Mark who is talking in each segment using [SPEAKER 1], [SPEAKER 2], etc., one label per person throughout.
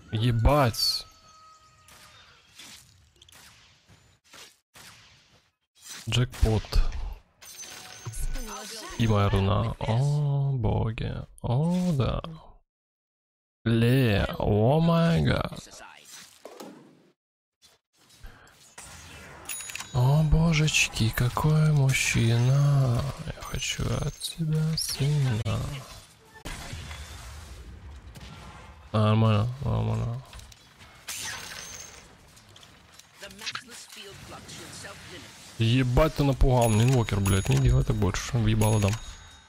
[SPEAKER 1] Ебать. Джекпот. И моя руна. О, боги. О, да. О май гад. О, божечки, какой мужчина. Я хочу от тебя сына. Нормально, нормально. Ебать, ты напугал мне, инвокер, блядь, не делай так больше, въебало дам.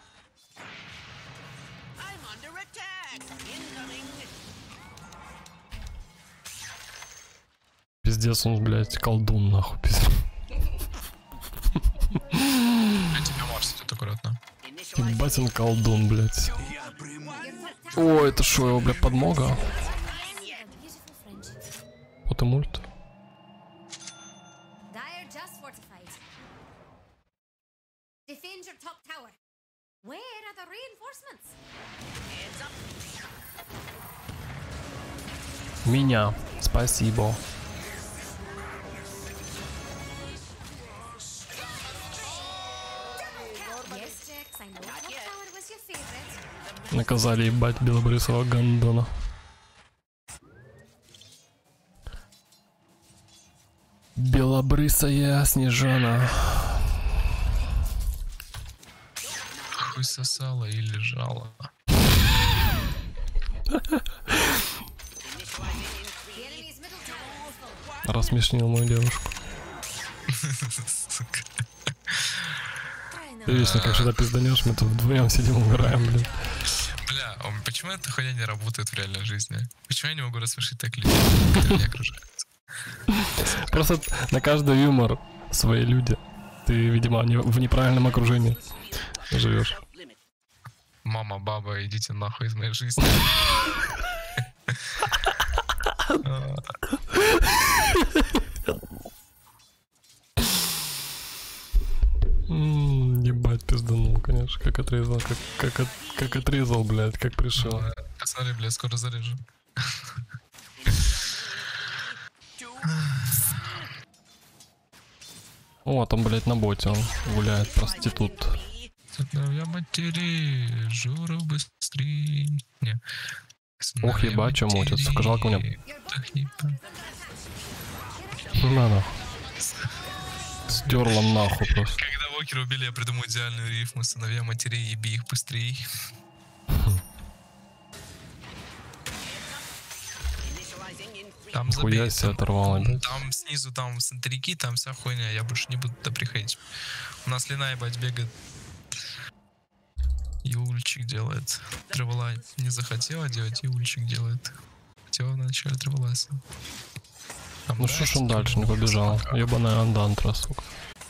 [SPEAKER 1] Пиздец, он, блядь, колдун, нахуй, пиздец.
[SPEAKER 2] Я тебя Марс, тут аккуратно.
[SPEAKER 1] Ебать, он колдун, блядь. О, это шо, его, блядь, подмога? Вот и мульт. Меня, спасибо. Наказали ебать белобрысого гандона. Белобрысая Снежана.
[SPEAKER 2] Хуй сосала и лежала.
[SPEAKER 1] Рассмешнил мою девушку. Ты вечно как что-то пизданешь, мы тут вдвоем сидим, умираем, блин.
[SPEAKER 2] Бля, почему эта хуйня не работает в реальной жизни? Почему я не могу рассмешить так людей, которые меня окружают?
[SPEAKER 1] Просто на каждый юмор свои люди. Ты, видимо, в неправильном окружении живешь.
[SPEAKER 2] Мама, баба, идите нахуй из моей жизни.
[SPEAKER 1] Ебать, пизданул, конечно, как отрезал, как отрезал, блядь, как пришел.
[SPEAKER 2] Посмотри, блядь, скоро заряжу.
[SPEAKER 1] О, там, блядь, на боте он гуляет, проститут.
[SPEAKER 2] Сыновья матери, Жора быстрее.
[SPEAKER 1] Ох, ебать, что мутит, сука, жалко мне. На нахуй. Стерла нахуй просто.
[SPEAKER 2] Когда Вокера убили, я придумал идеальную рифму. Сыновья матерей, еби их быстрее. Там
[SPEAKER 1] хуя себе оторвало, блядь.
[SPEAKER 2] Там снизу, там центрики, там вся хуйня. Я больше не буду туда приходить. У нас Лина, ебать, бегает. Юльчик делает. Тревела не захотела делать, Юльчик делает. Хотела вначале тревелась.
[SPEAKER 1] Ну что ж он дальше не побежал? Ебаная андантра, сука.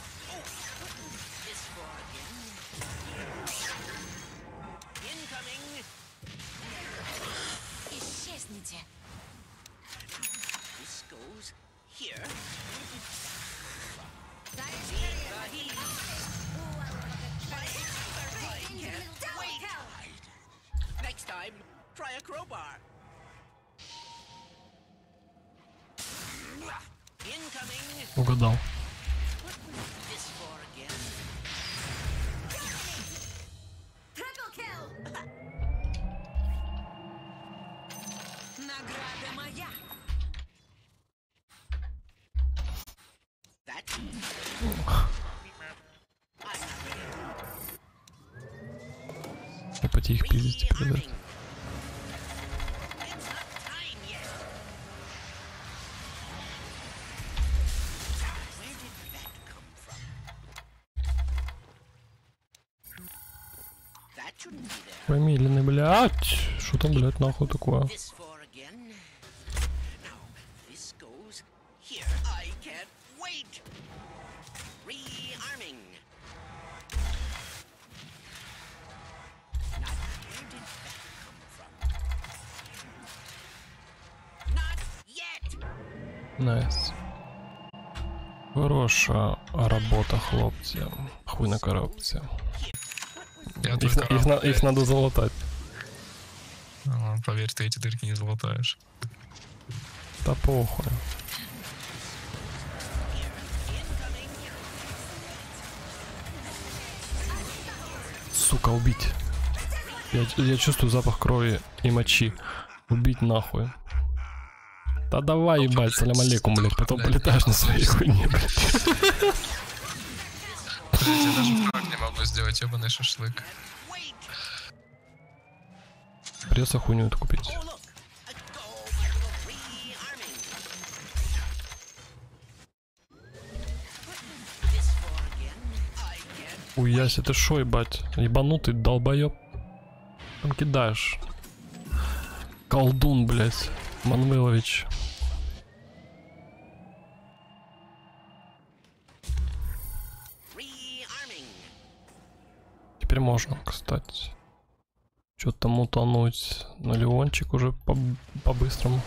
[SPEAKER 1] Угадал.
[SPEAKER 3] Награда моя.
[SPEAKER 1] И пойти их пиздить теперь, да? Фамилийный, блядь. Что там, блядь, нахуй такое? Найс. Хороша робота, хлопці. Хуй на коробці. Их надо залатать.
[SPEAKER 2] Поверь, ты эти дырки не залатаешь.
[SPEAKER 1] Да похуй. Сука, убить. Я чувствую запах крови и мочи. Убить нахуй. Да давай, ебать, салям алейкум, блядь. Потом полетаешь на своей хуйне, блядь.
[SPEAKER 2] Я даже фраг не могу сделать, ебаный шашлык.
[SPEAKER 1] Придется хуйню эту купить. Уясь, ты шо, ебать? Ебанутый долбоёб. Там кидаешь. Колдун, блядь. Манвелович. Теперь можно, кстати. Что-то мутануть на Леончик уже по-быстрому.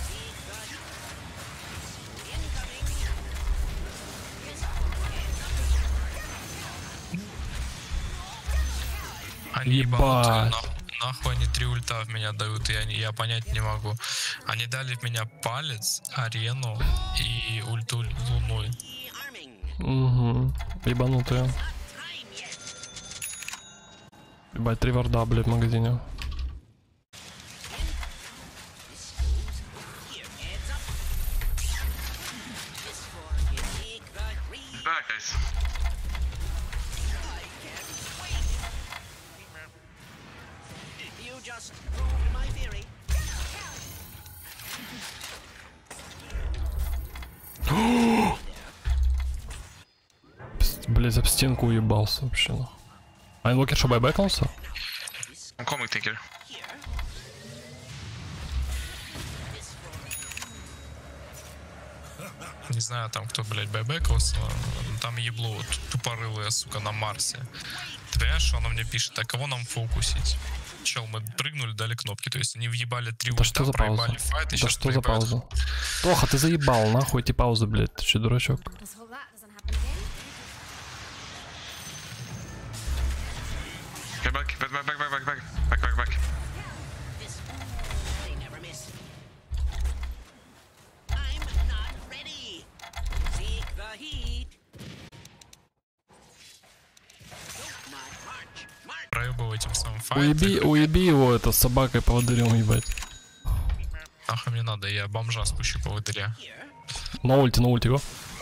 [SPEAKER 2] Они ебанутые, нахуй они 3 ульта в меня дают, и я понять не могу. Они дали в меня палец, арену и ульту луной.
[SPEAKER 1] Угу. Ебанутые. Ебать, 3 варда, блядь, в магазине. Блять, об стенку уебался вообще. А инвокер что, байбекнулся?
[SPEAKER 3] Он комик тикер.
[SPEAKER 2] Не знаю там кто, блядь, байбекался. Там ебло вот, тупорылое, сука, на Марсе. Ты понимаешь, что оно мне пишет, а кого нам фокусить? Чел, мы прыгнули, дали кнопки. То есть они въебали 3 ульта, проебали файт и
[SPEAKER 1] Да
[SPEAKER 2] сейчас
[SPEAKER 1] что за пауза? Тоха, ты заебал, нахуй эти паузы, блядь, ты че, дурачок?
[SPEAKER 3] Back.
[SPEAKER 2] Проебывать им самым файт.
[SPEAKER 1] Уеби его, это с собакой поводырем, ебать.
[SPEAKER 2] Нахуй мне надо, я бомжа спущу поводыря.
[SPEAKER 1] На ульте, его.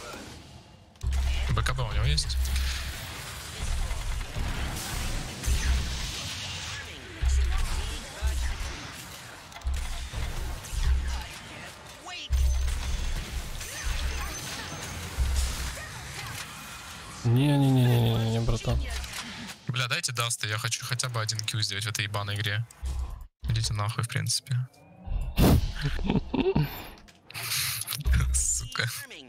[SPEAKER 2] БКБ у него есть?
[SPEAKER 1] Не, братан.
[SPEAKER 2] Бля, дайте даста, я хочу хотя бы 1 килл сделать в этой ебаной игре. Идите нахуй, в принципе. Сука.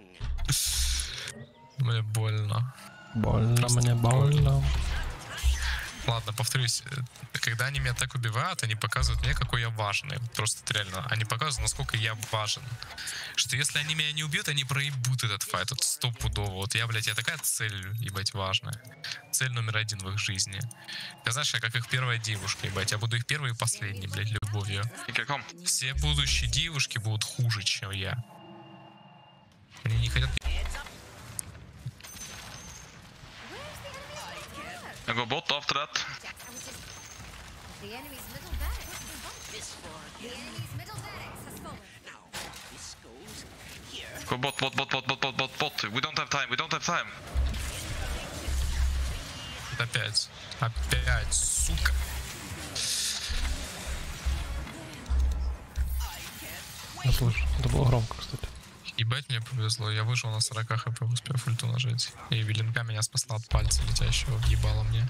[SPEAKER 2] Мне больно.
[SPEAKER 1] Мне больно.
[SPEAKER 2] Ладно, повторюсь, когда они меня так убивают, они показывают мне, какой я важный. Просто это реально, они показывают, насколько я важен. Что если они меня не убьют, они проебут этот файт, вот стопудово. Вот я, блядь, я такая цель, ебать, важная. Цель номер 1 в их жизни. Я, знаешь, я как их первая девушка, ебать, я буду их первой и последней, блядь, любовью. Все будущие девушки будут хуже, чем я. Они не хотят...
[SPEAKER 3] I go bot after that.
[SPEAKER 4] The enemy's middle barracks has fallen. The enemy's middle barracks has fallen. Now, this goes here.
[SPEAKER 3] Go bot. We don't have time.
[SPEAKER 2] Опять, сука.
[SPEAKER 1] Я слышу, это было громко, кстати.
[SPEAKER 2] Ебать, мне повезло, я вышел на 40 хп, успев ульту нажать. И Веленка меня спасла от пальца летящего, въебала мне.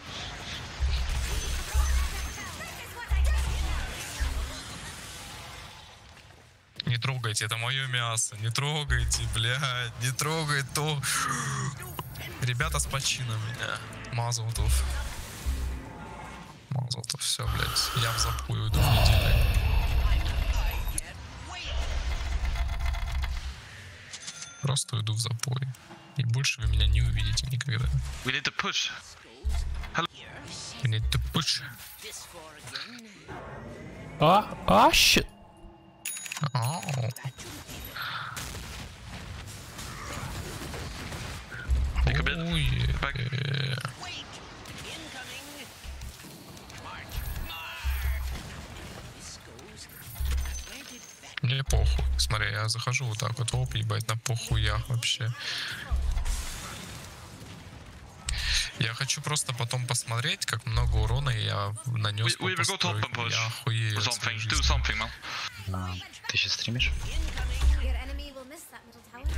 [SPEAKER 2] Не трогайте, это мое мясо, не трогайте, блядь, не трогай то. Ребята с почином меня. Мазалтов, все, блядь, я в запою иду в неделю. Просто уйду в запой. И больше вы меня не увидите никогда.
[SPEAKER 3] We need to push.
[SPEAKER 2] We need to push.
[SPEAKER 1] Щит.
[SPEAKER 2] Ау.
[SPEAKER 3] Take a bit.
[SPEAKER 2] Ой,
[SPEAKER 3] Back. Мне похуй. Смотри, я захожу вот так вот, оп, ебать, на похуях вообще. Я хочу просто потом посмотреть, как много урона я нанес по We go top and
[SPEAKER 2] постройке.
[SPEAKER 3] push.
[SPEAKER 2] Я охуею от своей
[SPEAKER 3] Something. Do
[SPEAKER 2] жизни.
[SPEAKER 3] something, man.
[SPEAKER 5] Ты сейчас стримишь?
[SPEAKER 4] Your enemy will miss that middle tower.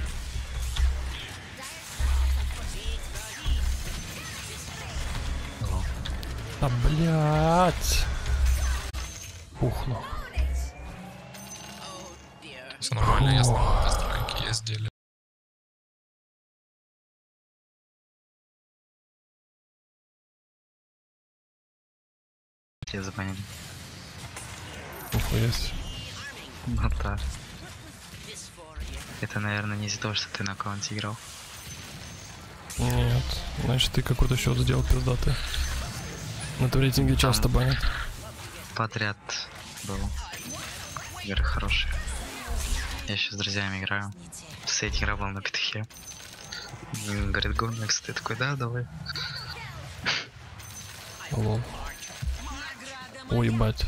[SPEAKER 5] Алло.
[SPEAKER 1] Да блять. Пухну.
[SPEAKER 2] Все нормально, я знал постройки, я сделал.
[SPEAKER 5] Тебя забанили.
[SPEAKER 1] Нихуя себе.
[SPEAKER 5] Ну да. Это, наверное, не из-за того, что ты на аккаунте играл.
[SPEAKER 1] Нет. Значит, ты какой-то счет сделал пиздатый. На этом рейтинге часто банят.
[SPEAKER 5] Подряд был. Игры хорошие. Я сейчас с друзьями играю. Последняя игра была на петухе. Говорит, go next. Ты такой, да, давай.
[SPEAKER 1] Лол. Ой, ебать.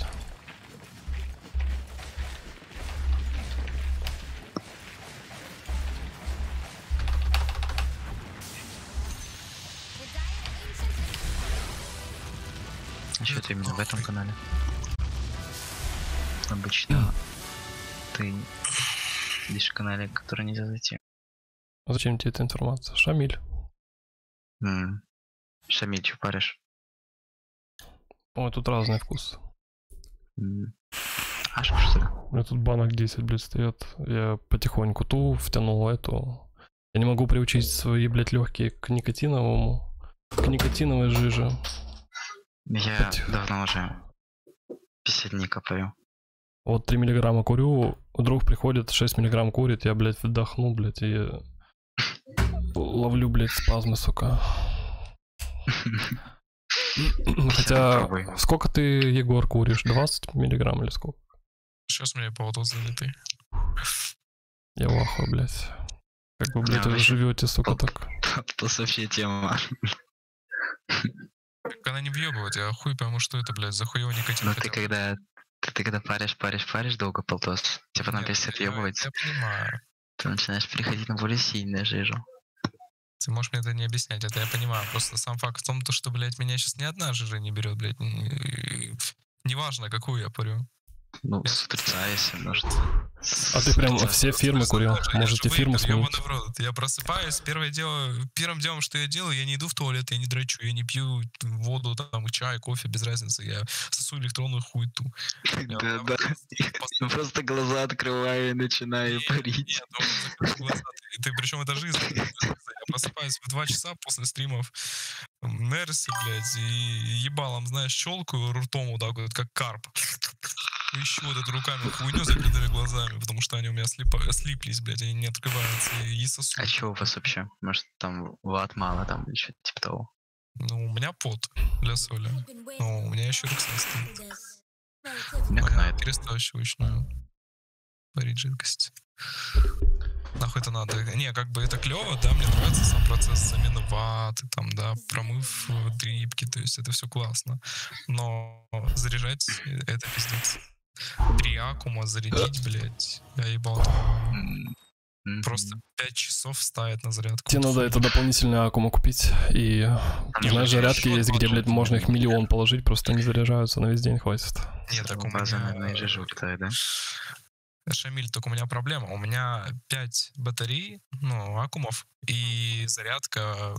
[SPEAKER 5] А что ты именно в этом канале? Обычно ты лишь в канале, который нельзя зайти.
[SPEAKER 1] А зачем тебе эта информация? Шамиль.
[SPEAKER 5] Шамиль, что паришь?
[SPEAKER 1] Ой, тут разный вкус.
[SPEAKER 5] Аж что ли?
[SPEAKER 1] У меня тут банок 10, блядь, стоят. Я потихоньку втянул эту. Я не могу приучить свои, блядь, легкие к никотиновому. К никотиновой жиже.
[SPEAKER 5] Я давно уже 50 дней копаю.
[SPEAKER 1] Вот 3 миллиграмма курю, вдруг приходит 6 миллиграмм курит, я, блядь, вдохну, блядь, и ловлю, блядь, спазмы, сука. Хотя,
[SPEAKER 5] Попробуй.
[SPEAKER 1] сколько ты, Егор, куришь? 20 миллиграмм или сколько?
[SPEAKER 2] Сейчас мне повод залитый.
[SPEAKER 1] Я в ахуе, блядь. Как вы, блядь,
[SPEAKER 5] Я
[SPEAKER 1] вы
[SPEAKER 5] вообще-
[SPEAKER 1] живете, сука, так?
[SPEAKER 5] Вообще тема.
[SPEAKER 2] Как она не въебывает, я хуй пойму, что это, блядь, за хуёвый никотин.
[SPEAKER 5] Но ты
[SPEAKER 2] хотя бы.
[SPEAKER 5] когда паришь долго полтос, тебе потом
[SPEAKER 2] Нет,
[SPEAKER 5] перестает
[SPEAKER 2] я
[SPEAKER 5] ебывать,
[SPEAKER 2] понимаю.
[SPEAKER 5] ты начинаешь переходить на более сильную жижу.
[SPEAKER 2] Ты можешь мне это не объяснять, это я понимаю. Просто сам факт в том, то, что, блядь, меня сейчас ни одна жижа не берет, блядь. Неважно, какую я парю.
[SPEAKER 5] Ну, с утреца, если может.
[SPEAKER 1] А ты прям все фирмы курил? Можете фирму сменить?
[SPEAKER 2] Я просыпаюсь, первым делом, что я делаю, я не иду в туалет, я не дрочу, я не пью воду, там, чай, кофе, без разницы. Я сосу электронную хуету.
[SPEAKER 5] Да. Просто глаза открываю и начинаю парить.
[SPEAKER 2] Нет, ну, закрой глаза. Ты причем это жизнь. Я просыпаюсь в 2 часа после стримов Нерси, блядь, и ебалом, знаешь, щелкаю ртом вот так вот, как карп. Ищу вот эту руками хуйню с закрытыми глазами, потому что они у меня слиплись, блядь, они не открываются, и сосу.
[SPEAKER 5] А чё у вас вообще? Может, там ват мало, там или что-то типа того?
[SPEAKER 2] Ну, у меня пот для соли. Ну, у меня еще рюкзак стоит.
[SPEAKER 5] Как на
[SPEAKER 2] Моя
[SPEAKER 5] это?
[SPEAKER 2] перестающую варить жидкость. Нахуй это надо? Не, как бы это клево, да, мне нравится сам процесс замены ваты, там, да, промыв трипки, то есть это все классно. Но заряжать это пиздец. 3 аккума зарядить, блядь, я ебал. Просто 5 часов ставить на зарядку.
[SPEAKER 1] Тебе надо это дополнительные аккумы купить. И, знаешь, зарядки есть, где, блядь, можно их миллион положить, просто не заряжаются, на весь день хватит.
[SPEAKER 2] Нет, так у
[SPEAKER 5] База,
[SPEAKER 2] меня...
[SPEAKER 5] наверное, и жижа улетает, да?
[SPEAKER 2] Шамиль, только у меня проблема. У меня 5 батарей, ну, аккумов, и зарядка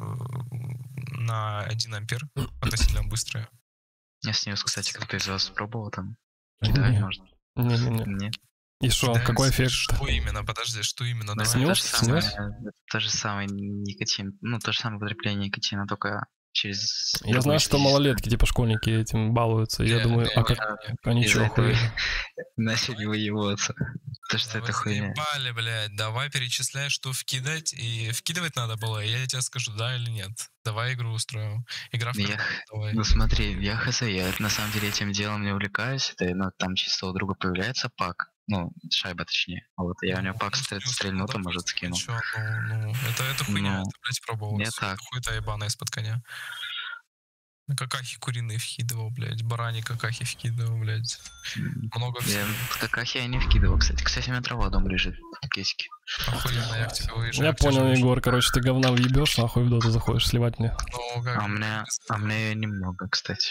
[SPEAKER 2] на 1 ампер относительно быстрая.
[SPEAKER 5] Я снес, кстати, кто-то из вас пробовал там?
[SPEAKER 1] Не.
[SPEAKER 5] Кидать можно?
[SPEAKER 1] Не-не-не.
[SPEAKER 5] Нет.
[SPEAKER 1] И что,
[SPEAKER 2] Да,
[SPEAKER 1] какой эффект?
[SPEAKER 2] Что именно? Подожди, что именно?
[SPEAKER 5] Ну,
[SPEAKER 2] Давай.
[SPEAKER 1] Снес?
[SPEAKER 5] то же самое никотин. Ну, то же самое потребление никотина, только через...
[SPEAKER 1] Я знаю, что малолетки, типа школьники этим балуются. И я думаю, а как они
[SPEAKER 5] из-за
[SPEAKER 1] чё,
[SPEAKER 5] этого
[SPEAKER 1] охуели?
[SPEAKER 5] начали выебываться. То, что
[SPEAKER 2] Да
[SPEAKER 5] это
[SPEAKER 2] вы
[SPEAKER 5] хуйня.
[SPEAKER 2] заебали, блядь, давай перечисляй, что вкидать, и вкидывать надо было, и я тебе скажу, да или нет. Давай игру устроим. Игра в
[SPEAKER 5] Я-
[SPEAKER 2] давай.
[SPEAKER 5] Ну смотри, я хз, я на самом деле этим делом не увлекаюсь, это, ну, там чисто у друга появляется пак, Ну, шайба точнее. А вот я у него пак стрельнул, то может скинул.
[SPEAKER 2] Чё, ну, это хуйня,
[SPEAKER 5] Ну,
[SPEAKER 2] это, блядь, пробовал.
[SPEAKER 5] не так.
[SPEAKER 2] Хуй-то ебаная из-под коня. На какахи куриные вкидывал, блядь. Барани какахи вкидывал, блядь. Много
[SPEAKER 5] Я
[SPEAKER 2] всего.
[SPEAKER 5] в какахе я не вкидывал, кстати. Кстати, у меня трава дома лежит в кейсике.
[SPEAKER 2] Охуенно, я к тебе выезжаю.
[SPEAKER 1] Я
[SPEAKER 2] к тебе
[SPEAKER 1] понял,
[SPEAKER 2] живешь.
[SPEAKER 1] Егор, короче, ты говна въебешь, нахуй в доту заходишь, сливать мне.
[SPEAKER 2] Ну, как?
[SPEAKER 5] А у меня её немного, кстати.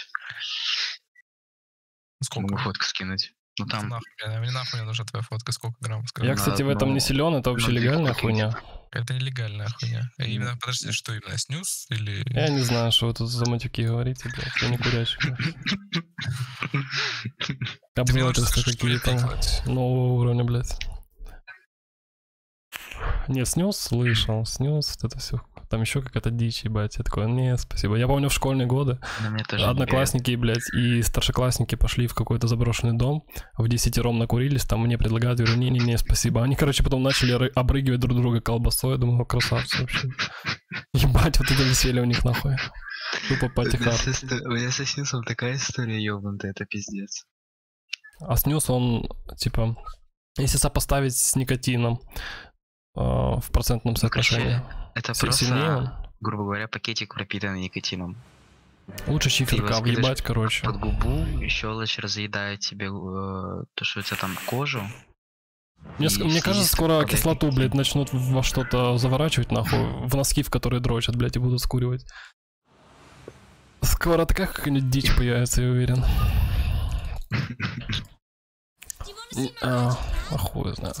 [SPEAKER 2] Сколько?
[SPEAKER 5] Могу фотку скинуть. Ну там...
[SPEAKER 2] Мне нахуй не нужна твоя фотка, сколько грамм, скажи.
[SPEAKER 1] Я, кстати, в этом не силен, это вообще
[SPEAKER 5] ну,
[SPEAKER 1] легальная
[SPEAKER 5] окей.
[SPEAKER 1] хуйня.
[SPEAKER 2] Это нелегальная хуйня. Именно, подожди, что именно, снюс или...
[SPEAKER 1] Я не знаю, что вы тут за матюки говорите, блядь, я не курящий. Обзывательства какие-то нового уровня, блядь. Не, снюс слышал, снюс, вот это все. Там еще какая-то дичь, ебать. Я такой, не, спасибо. Я помню в школьные годы
[SPEAKER 5] На мне тоже
[SPEAKER 1] одноклассники, блядь, и старшеклассники пошли в какой-то заброшенный дом, в 10-ром накурились, там мне предлагают, я говорю, не-не-не, спасибо. Они, короче, потом начали обрыгивать друг друга колбасой, я думаю, красавцы вообще. Ебать, вот это веселье у них нахуй. Тупо потихар.
[SPEAKER 5] У меня со снюсом такая история ёбнутая, это пиздец.
[SPEAKER 1] А снюс, он, типа, если сопоставить с никотином в процентном соотношении,
[SPEAKER 5] Это
[SPEAKER 1] сильнее он?
[SPEAKER 5] просто, грубо говоря, пакетик пропитанный никотином.
[SPEAKER 1] Лучше
[SPEAKER 5] Ты
[SPEAKER 1] чиферка
[SPEAKER 5] его
[SPEAKER 1] въебать,
[SPEAKER 5] скидываешь
[SPEAKER 1] короче.
[SPEAKER 5] под губу, щелочь разъедает тебе то, что у тебя там кожу.
[SPEAKER 1] Мне кажется,
[SPEAKER 5] слизистый
[SPEAKER 1] скоро
[SPEAKER 5] попадает
[SPEAKER 1] кислоту,
[SPEAKER 5] никотин.
[SPEAKER 1] блядь, начнут во что-то заворачивать, нахуй, в носки, в которые дрочат, блядь, и будут скуривать. Скоро такая какая-нибудь дичь появится, я уверен. А хуй знает.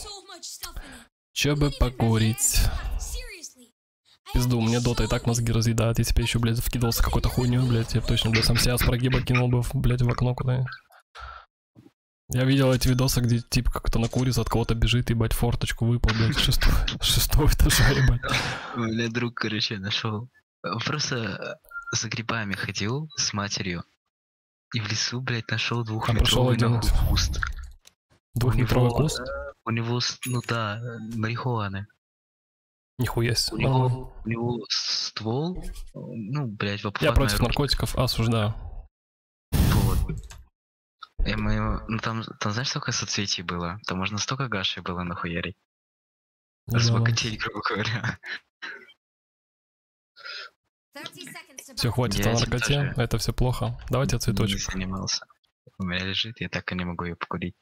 [SPEAKER 1] Че бы покурить? Пизду, мне дота и так мозги разъедает, и теперь еще, блядь, вкидывался какой-то хуйню, блядь, я бы точно, блядь, сам себя с прогиба кинул бы, блядь, в окно куда-нибудь. Я видел эти видосы, где тип как-то на курице от кого-то бежит, ебать, форточку выпал, блядь, шестого этажа, ебать.
[SPEAKER 5] У меня друг, короче, нашел. Просто за грибами ходил с матерью. И в лесу, блядь, нашел двухметровый
[SPEAKER 1] один.
[SPEAKER 5] нахуй куст.
[SPEAKER 1] Двухметровый куст?
[SPEAKER 5] У него, ну да, марихуаны.
[SPEAKER 1] Нихуя себе.
[SPEAKER 5] У него ствол, ну, блядь, в
[SPEAKER 1] Я
[SPEAKER 5] обхватной
[SPEAKER 1] против
[SPEAKER 5] руке.
[SPEAKER 1] наркотиков осуждаю.
[SPEAKER 5] Вот. И мы, ну там знаешь, сколько соцветий было? Там можно столько гашей было нахуярить. Разбогатеть, грубо говоря.
[SPEAKER 4] 30 seconds to
[SPEAKER 1] Все, хватит
[SPEAKER 5] Я
[SPEAKER 1] о
[SPEAKER 5] этим
[SPEAKER 1] наркоте,
[SPEAKER 5] тоже
[SPEAKER 1] это все плохо. Давайте
[SPEAKER 5] Не
[SPEAKER 1] цветочек.
[SPEAKER 5] занимался. У меня лежит, я так и не могу ее покурить.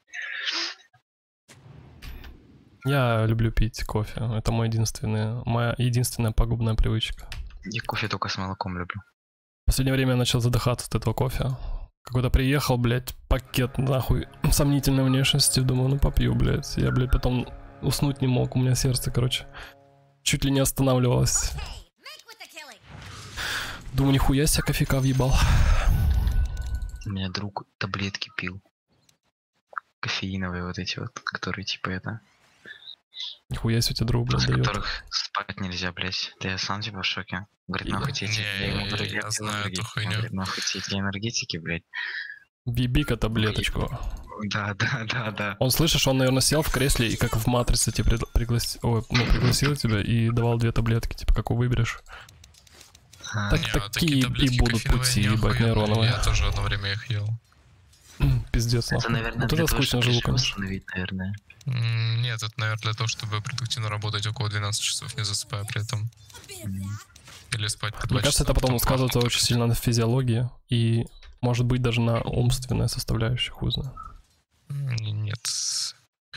[SPEAKER 1] Я люблю пить кофе. Это моя единственная пагубная привычка.
[SPEAKER 5] Я кофе только с молоком люблю.
[SPEAKER 1] В последнее время я начал задыхаться от этого кофе. Какой-то приехал, блядь, пакет, нахуй, сомнительной внешности. Думаю, ну попью, блядь. Я, блядь, потом уснуть не мог. У меня сердце, короче, чуть ли не останавливалось.
[SPEAKER 4] make with the killing.
[SPEAKER 1] Думаю, нихуя себе кофейка въебал.
[SPEAKER 5] У меня друг таблетки пил. Кофеиновые вот эти вот, которые типа это...
[SPEAKER 1] Нихуя себе тебе друг, блядь,
[SPEAKER 5] После
[SPEAKER 1] дает.
[SPEAKER 5] которых спать нельзя, блядь. Да я сам типа в шоке. Говорит, нахуй тебе эти...
[SPEAKER 2] Не,
[SPEAKER 5] ему говорю,
[SPEAKER 2] я
[SPEAKER 5] пил
[SPEAKER 2] знаю эту
[SPEAKER 5] энергетики. Он
[SPEAKER 2] хуйню.
[SPEAKER 5] говорит, нахуй тебе эти энергетики, блядь.
[SPEAKER 1] Въеби-ка таблеточку.
[SPEAKER 5] Да.
[SPEAKER 1] Он, слышишь, он, наверное, сел в кресле и как в Матрице тебе пригласил тебя и давал 2 таблетки, типа, какую выберешь. Так,
[SPEAKER 2] Не,
[SPEAKER 1] такие
[SPEAKER 2] таблетки
[SPEAKER 1] и будут
[SPEAKER 2] кофеиновые
[SPEAKER 1] пути,
[SPEAKER 2] не
[SPEAKER 1] ебать,
[SPEAKER 2] охуенные.
[SPEAKER 1] нейроновые.
[SPEAKER 2] Я тоже одно время их ел.
[SPEAKER 1] Пиздец,
[SPEAKER 5] Это,
[SPEAKER 1] нахуй.
[SPEAKER 5] наверное,
[SPEAKER 1] Вот
[SPEAKER 5] для
[SPEAKER 1] это
[SPEAKER 5] того,
[SPEAKER 1] скучно
[SPEAKER 5] чтобы
[SPEAKER 1] живу,
[SPEAKER 5] режим
[SPEAKER 1] конечно.
[SPEAKER 5] установить, наверное.
[SPEAKER 2] Нет, это, наверное, для того, чтобы продуктивно работать около 12 часов, не засыпая при этом. Или спать по 2
[SPEAKER 1] Мне кажется,
[SPEAKER 2] часа,
[SPEAKER 1] это потом
[SPEAKER 2] потом
[SPEAKER 1] сказывается
[SPEAKER 2] пахнет
[SPEAKER 1] очень
[SPEAKER 2] тоже.
[SPEAKER 1] сильно на физиологии и, может быть, даже на умственной составляющей, хуй знает.
[SPEAKER 2] Нет.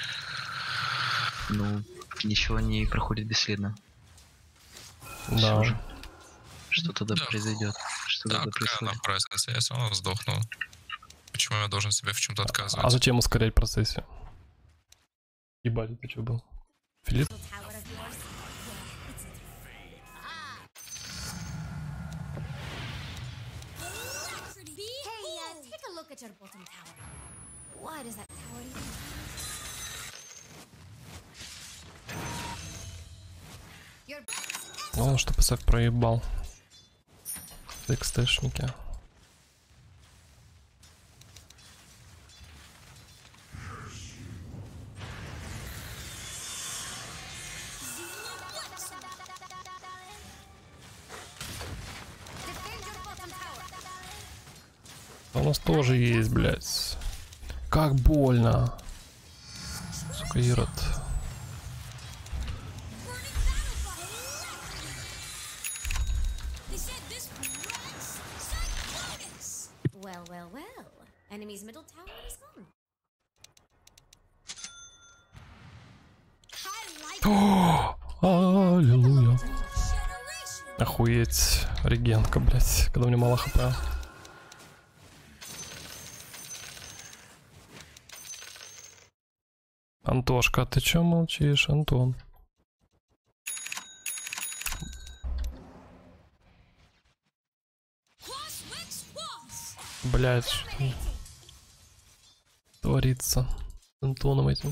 [SPEAKER 5] Ну, ничего не проходит бесследно.
[SPEAKER 1] Да.
[SPEAKER 5] Всё же. Что тогда
[SPEAKER 2] Да.
[SPEAKER 5] произойдет? Что
[SPEAKER 2] Да,
[SPEAKER 5] тогда
[SPEAKER 2] какая
[SPEAKER 5] происходит?
[SPEAKER 2] нахуй разница, я все равно сдохну. Почему я должен себе в чем-то отказывать?
[SPEAKER 1] А зачем ускорять процессе? Ебать, это что был? Филипп?
[SPEAKER 4] Little tower of yours. Hey, take a look at your bottom tower. What is that tower even? Your
[SPEAKER 1] Главное, что ПСФ проебал. XT-шники.
[SPEAKER 4] defend your bottom tower.
[SPEAKER 1] А у нас тоже есть, блядь. Как больно. Ирод.
[SPEAKER 4] Well, well, well. Enemy's middle tower is gone.
[SPEAKER 1] Аллилуйя. Охуеть. Регенка, блядь. Когда у меня мало хп. Антошка, ты чё молчишь, Антон? Блядь, что творится с Антоном этим?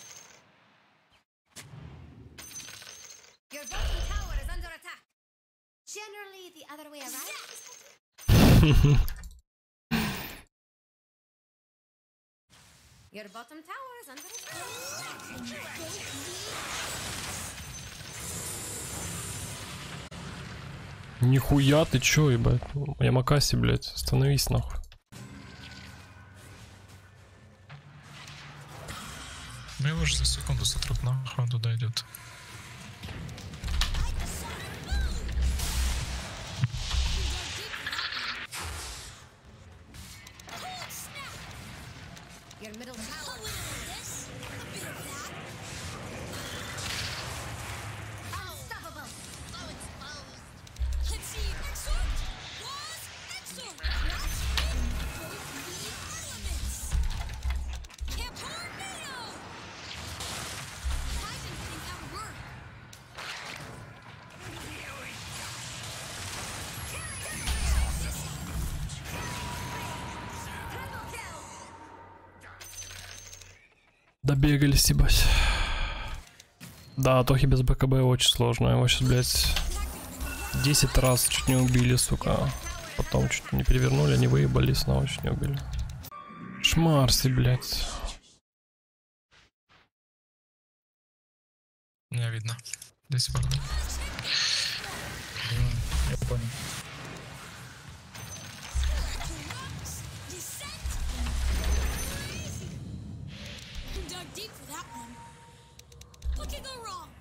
[SPEAKER 4] Your bottom tower is under attack. Generally, the other way around. Your bottom tower is under attack.
[SPEAKER 1] Нихуя, ты чё, ебать? Я Макаси, блядь, становись нахуй.
[SPEAKER 2] Ну его же за секунду сотрут нахуй, он туда идет.
[SPEAKER 4] Your middle tower. Unstoppable.
[SPEAKER 6] Let's see. Exort. Was exort. Let's both the elements. Camp Tornado. I didn't think that would work.
[SPEAKER 1] Добегались, ебать. Да, Тохи без БКБ очень сложно. Его сейчас, блядь, 10 раз чуть не убили, сука. Потом чуть не перевернули, они выебали, снова чуть не убили. Шмарси, блядь.
[SPEAKER 2] Не видно. До сих пор.
[SPEAKER 3] Я понял.
[SPEAKER 6] Dug deep for that one. What could go wrong?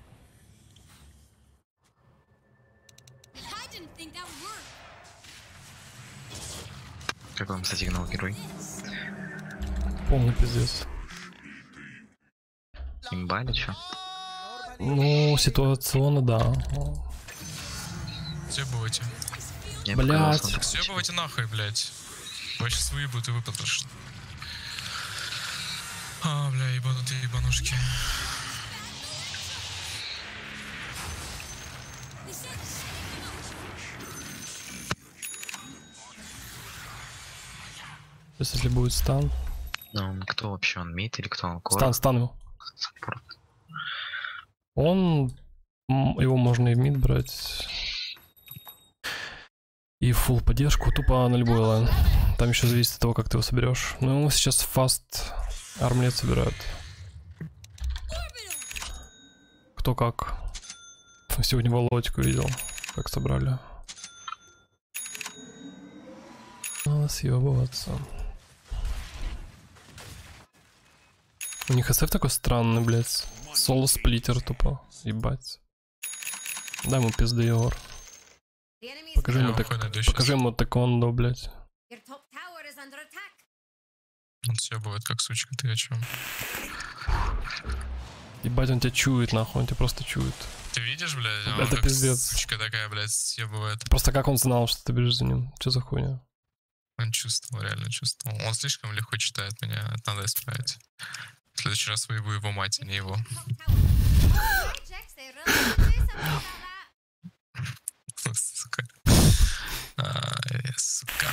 [SPEAKER 6] I didn't think that would work.
[SPEAKER 5] Как вам сатигнал герой?
[SPEAKER 1] Полный пиздец.
[SPEAKER 5] Имба или чё?
[SPEAKER 1] Ну, ситуационно, да.
[SPEAKER 2] Съебывайте.
[SPEAKER 5] Я
[SPEAKER 1] Блядь.
[SPEAKER 5] показался на таком
[SPEAKER 2] Съебывайте нахуй, блядь. Вы сейчас выебут и выпотрошат. А, бля, ебанутые ебанушки.
[SPEAKER 1] Если будет стан.
[SPEAKER 5] Ну, кто вообще, он мид или кто он?
[SPEAKER 1] Стан его.
[SPEAKER 5] Саппорт.
[SPEAKER 1] Он... Его можно и в мид брать. И фулл поддержку тупо на любой лайн. Там еще зависит от того, как ты его соберешь. Ну, его сейчас фаст армлет собирают. Кто как. Сегодня Володьку видел, как собрали. Надо съебываться. У них СФ такой странный, блядь. Соло-сплиттер тупо. Ебать. Дай ему пизды, Егор.
[SPEAKER 4] The enemy is
[SPEAKER 1] Покажи ему,
[SPEAKER 2] Я
[SPEAKER 1] так...
[SPEAKER 2] хуй найду щас.
[SPEAKER 1] Покажи ему тэквондо, блядь.
[SPEAKER 4] Your top tower is under attack.
[SPEAKER 2] Он съебывает как сучка, ты о чем?
[SPEAKER 1] Ебать, он тебя чует, нахуй, он тебя просто чует.
[SPEAKER 2] Ты видишь, блядь? Он
[SPEAKER 1] Это
[SPEAKER 2] как
[SPEAKER 1] пиздец.
[SPEAKER 2] Сучка такая, блядь, съебывает.
[SPEAKER 1] Просто как он знал, что ты бежишь за ним? Что за хуйня?
[SPEAKER 2] Он чувствовал, реально чувствовал. Он слишком легко читает меня, это надо исправить. В следующий раз выебу его мать, а не его.
[SPEAKER 4] Projects, they really do something about that.
[SPEAKER 2] Сука. Сука.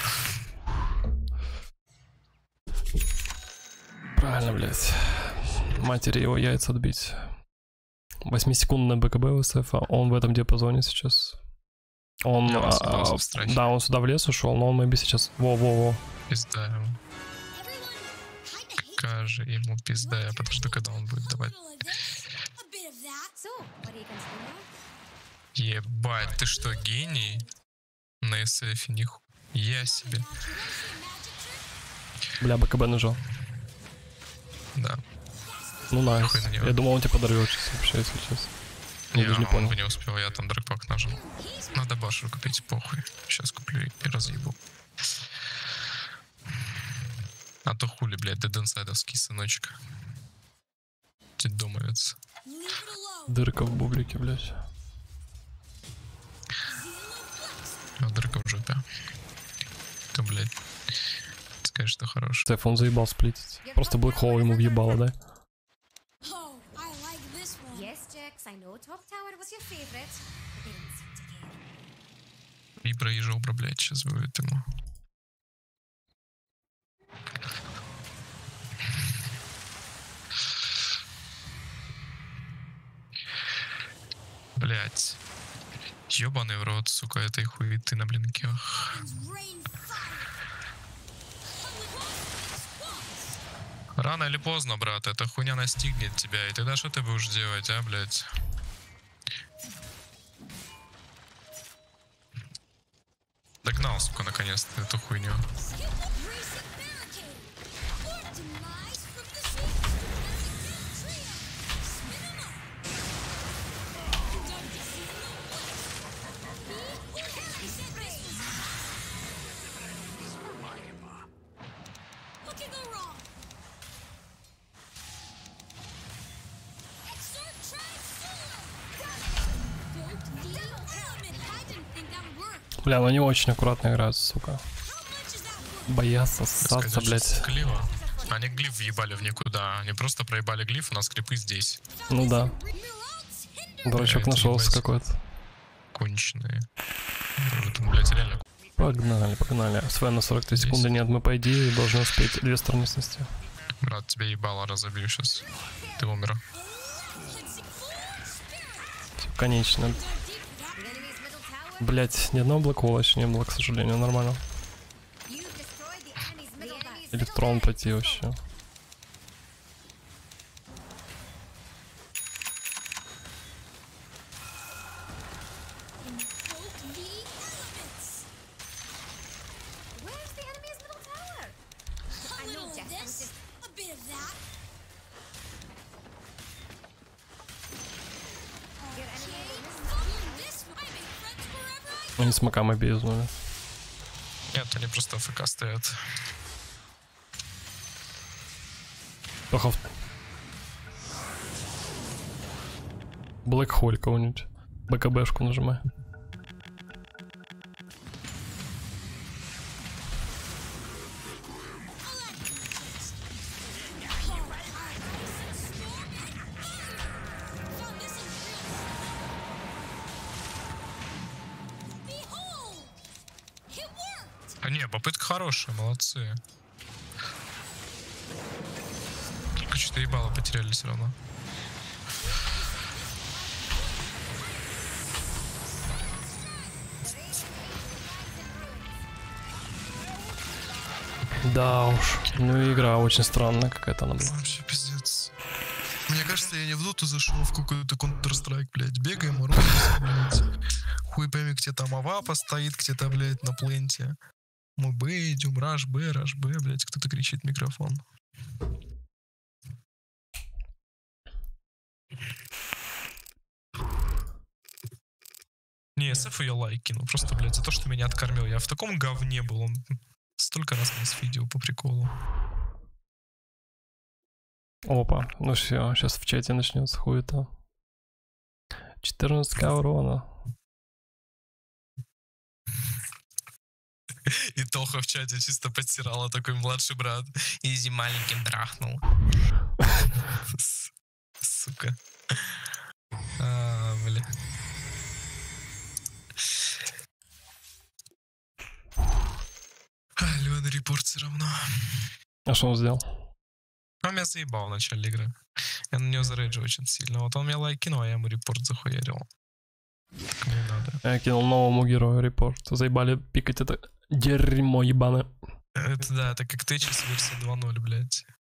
[SPEAKER 1] Правильно, блядь. Матери его яйца отбить. 8-секундное БКБ у СФ, он в этом диапазоне сейчас. Он...
[SPEAKER 2] Я вас удался в страхе.
[SPEAKER 1] да, он сюда в лес ушел, но он maybe сейчас... Во-во-во.
[SPEAKER 2] Пизда ему. Какая же ему пизда, я подожду, когда он будет давать.
[SPEAKER 6] A bit of that.
[SPEAKER 4] So, what are you considering now?
[SPEAKER 2] Ебать, ты что, гений? На СФ нихуя себе.
[SPEAKER 1] Бля, БКБ нажал.
[SPEAKER 2] Да.
[SPEAKER 1] Ну, найс.
[SPEAKER 2] Хуй на него.
[SPEAKER 1] Я думал, он тебя подорвет сейчас вообще, если честно. Я даже не
[SPEAKER 2] он
[SPEAKER 1] понял.
[SPEAKER 2] бы не успел, я там дракпак нажал. Надо башу купить, похуй. Сейчас куплю и разъебу. А то хули, блядь, дединсайдовский сыночек. Дедомовец.
[SPEAKER 6] Leave it alone.
[SPEAKER 1] Дырка в бублике, блядь.
[SPEAKER 2] А дырка в жопе. Ты, блядь, скажешь, что хорош.
[SPEAKER 1] Цеф, он заебал сплитить. Просто Black Hole ему въебало, да?
[SPEAKER 6] Oh, I like this one.
[SPEAKER 4] Yes, Jax, I know Top Tower was your favorite, but they didn't seem to care.
[SPEAKER 2] И проезжал, блядь, сейчас будет ему. Блять. Ёбаный в рот, сука, этой хуеты на блинках.
[SPEAKER 6] Rain fire.
[SPEAKER 2] Рано или поздно, брат, эта хуйня настигнет тебя. И тогда что ты будешь делать, а, блять? Догнал, сука, наконец-то эту хуйню.
[SPEAKER 6] Skip the racing barricade. Or demise from the seas. Trio. Spin 'em up. Conduct a seasonal What could go wrong? Exert Transform. Vote the element. I didn't think that would work.
[SPEAKER 1] Бля, ну они очень аккуратно играют, сука.
[SPEAKER 6] How much is that worth?
[SPEAKER 1] Боятся ссаться, блядь.
[SPEAKER 2] Клево. Они глиф въебали в никуда. Они просто проебали глиф, у нас клипы здесь.
[SPEAKER 1] Ну да.
[SPEAKER 6] Mirage Hinder.
[SPEAKER 1] Дурачок
[SPEAKER 2] Это
[SPEAKER 1] нашелся
[SPEAKER 2] ебать.
[SPEAKER 1] какой-то.
[SPEAKER 2] Конченые. Это, блядь, реально.
[SPEAKER 1] Погнали, погнали. Свен на 43 секунды нет, мы по идее должны успеть 2 стороны снести.
[SPEAKER 2] Брат, тебя ебало разобью сейчас. Ты умер.
[SPEAKER 1] Конечно.
[SPEAKER 4] The enemy's middle tower,
[SPEAKER 1] Блять, ни одного блокола еще не было, к сожалению, нормально.
[SPEAKER 4] you've destroyed the enemy's middle barracks.
[SPEAKER 1] Электрон пойти вообще.
[SPEAKER 6] Invoke the elements.
[SPEAKER 4] Where's the enemy's middle tower?
[SPEAKER 6] A
[SPEAKER 4] I know,
[SPEAKER 6] little of
[SPEAKER 4] Jack, I'm
[SPEAKER 6] this,
[SPEAKER 4] just-
[SPEAKER 6] a bit of that.
[SPEAKER 4] Your enemy
[SPEAKER 6] Following this, I make friends wherever I go.
[SPEAKER 1] Они с макам объезднули.
[SPEAKER 2] Нет, они просто АФК стоят.
[SPEAKER 1] Тохов. Блэк Холл кого-нибудь. БКБшку нажимай.
[SPEAKER 6] Found this in real. Behold! It worked!
[SPEAKER 2] А не, попытка хорошая, молодцы. Только что-то ебало потеряли все равно.
[SPEAKER 1] Да уж. Ну и игра очень странная какая-то она была.
[SPEAKER 2] Вообще пиздец. Мне кажется, я не в доту зашел, в какой-то Counter-Strike, блядь. Бегаем, морозимся, блядь. Хуй пойми, где там авапа стоит, где-то, блядь, на пленте. Мы Б идем, раш Б, блядь. Кто-то кричит в микрофон. Не, СФ я лайк кинул. Просто, блядь, за то, что меня откормил. Я в таком говне был. Он столько раз нас видел по приколу.
[SPEAKER 1] Опа, ну все, сейчас в чате начнется хуета. 14к урона.
[SPEAKER 2] И Тоха в чате чисто подтирала, такой младший брат. Изи маленьким драхнул. Сука. Бля. Лёна репорт все равно.
[SPEAKER 1] А что он сделал?
[SPEAKER 2] Он меня заебал в начале игры. Я на него зарейджу очень сильно. Вот он меня лайк кинул, а я ему репорт захуярил. Так не надо.
[SPEAKER 1] Я кинул новому герою репорт. Заебали пикать это дерьмо ебаное.
[SPEAKER 2] Это да, это как Течис версия 2.0, блядь.